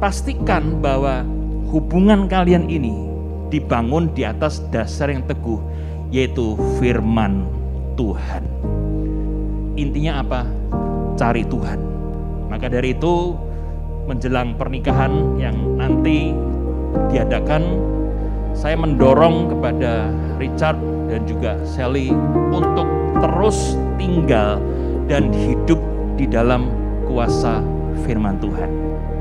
pastikan bahwa hubungan kalian ini dibangun di atas dasar yang teguh, yaitu firman Tuhan. Intinya apa? Cari Tuhan. Maka dari itu, menjelang pernikahan yang nanti diadakan, saya mendorong kepada Richard dan juga Sally untuk terus tinggal dan hidup di dalam kuasa firman Tuhan.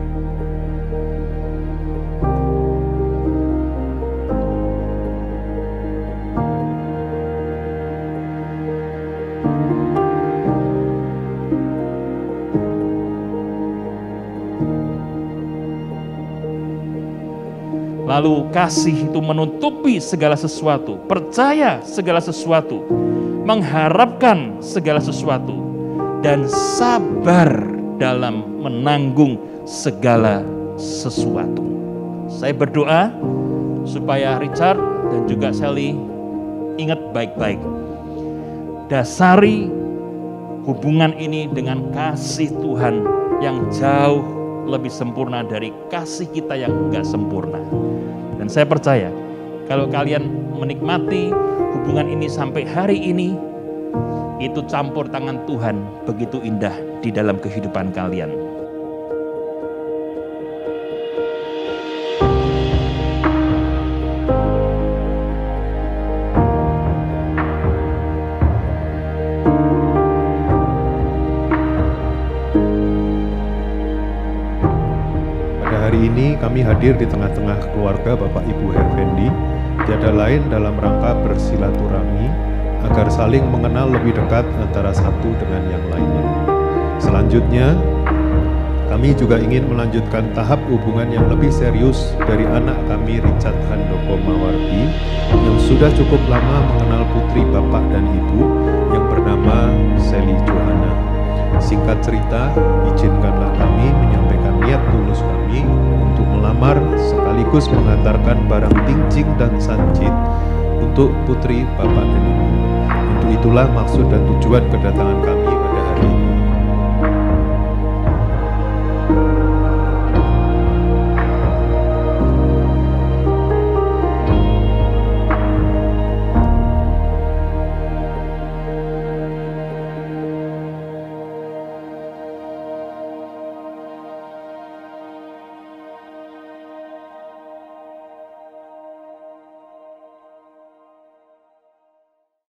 Lalu kasih itu menutupi segala sesuatu, percaya segala sesuatu, mengharapkan segala sesuatu, dan sabar dalam menanggung segala sesuatu. Saya berdoa supaya Richard dan juga Sally ingat baik-baik. Dasari hubungan ini dengan kasih Tuhan yang jauh lebih sempurna dari kasih kita yang enggak sempurna. Dan saya percaya kalau kalian menikmati hubungan ini sampai hari ini, itu campur tangan Tuhan begitu indah di dalam kehidupan kalian. Hari ini kami hadir di tengah-tengah keluarga Bapak Ibu Hervendi, tiada lain dalam rangka bersilaturahmi agar saling mengenal lebih dekat antara satu dengan yang lainnya. Selanjutnya, kami juga ingin melanjutkan tahap hubungan yang lebih serius dari anak kami Richard Handoko Mawardi yang sudah cukup lama mengenal putri Bapak dan Ibu yang bernama Sally Johanna. Singkat cerita, izinkanlah kami menyampaikan niat tulus kami untuk melamar sekaligus mengantarkan barang tinjing dan sancit untuk putri Bapak dan Ibu. Untuk itulah maksud dan tujuan kedatangan kami